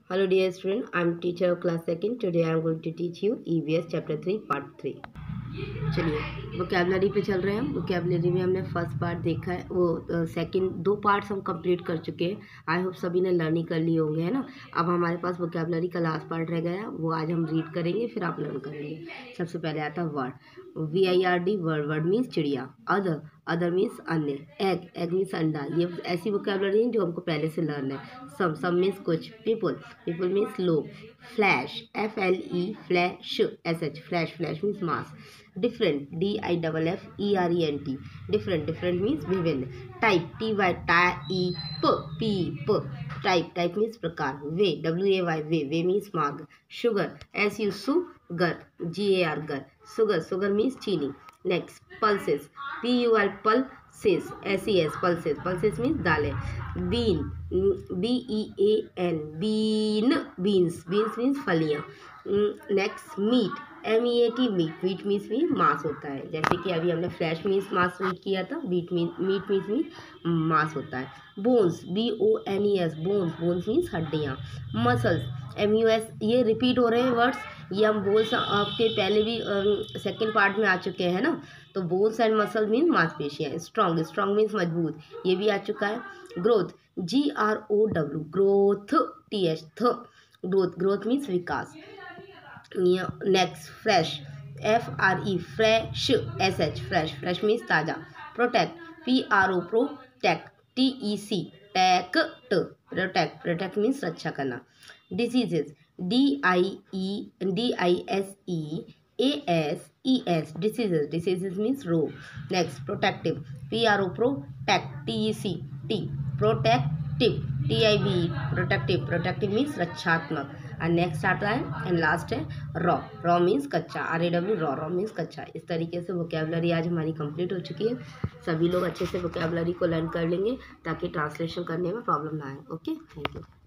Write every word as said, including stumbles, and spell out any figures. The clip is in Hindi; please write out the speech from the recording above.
Hello dear student, I am teacher of class second. Today I am going to teach you E V S chapter three part three. चलिए वोकेबलरी पे चल रहे हैं हम। वोकेबलरी में हमने फर्स्ट पार्ट देखा है, वो सेकंड दो पार्ट्स हम कंप्लीट कर चुके हैं। आई होप सभी ने लर्निंग कर ली होंगे, है ना। अब हमारे पास वोकेबलरी का लास्ट पार्ट रह गया, वो आज हम रीड करेंगे, फिर आप लर्न करेंगे। सबसे पहले आता है bird, B I R D bird. Bird means चिड़िया। अदर, अदर मीन्स अन्य। एग, एग मीन्स अंडा। ये ऐसी वोकेबलरी है जो हमको पहले से लर्न है। सम, सम मीन्स कुछ। पीपल, पीपल मीन्स लोग। Flesh, F L E, flesh, S H, flesh, flesh means मास। Different, D I double F E R E N T, different, different means विभिन्न। Type, T Y ty p P p, type, type means प्रकार। Way, W A Y, way, way means मार्ग। Sugar, S U sugar, G A R gar, sugar, sugar means चीनी। Next, pulses, P U R pul ses, S E S, pulses, pulses means दालें। Bean, B E A N, bean, beans, beans means फलियाँ। Next, meat, M E A T, meat, meat means भी मांस होता है। जैसे कि अभी हमने फ्लैश मीन्स मांस रीड किया था, मीट मीन मीट मीन्स भी मांस होता है। Bones, B O N E S, bones, bones means हड्डियाँ। मसल्स, एम यू एस, ये रिपीट हो रहे हैं वर्ड्स, ये हम बोन्स आपके पहले भी सेकेंड पार्ट में आ चुके हैं ना। तो बोन्स एंड मसल मीन मांसपेशियाँ। स्ट्रॉन्ग, स्ट्रॉन्ग मीन्स मजबूत, ये भी आ चुका है। Growth, G R O W, growth, T H th, growth, growth means विकास। Next, fresh, F R E, fresh, S H, fresh, fresh means ताज़ा। Protect, P R O, protect, T E C, tec t, protect, protect means रक्षा करना। Diseases, D I E, D I S E A S E S, diseases, diseases means रोग। Next, protective, P R O, protect, T E C T, protective, T I V, protective, protective means रक्षात्मक। और नेक्स्ट आता है एंड लास्ट है रॉ, रॉ मीन्स कच्चा, R A W, raw, raw means कच्चा। इस तरीके से वोकेबलरी आज हमारी कंप्लीट हो चुकी है। सभी लोग अच्छे से वोकेबलरी को लर्न कर लेंगे ताकि ट्रांसलेशन करने में प्रॉब्लम ना आए। Okay, thank you.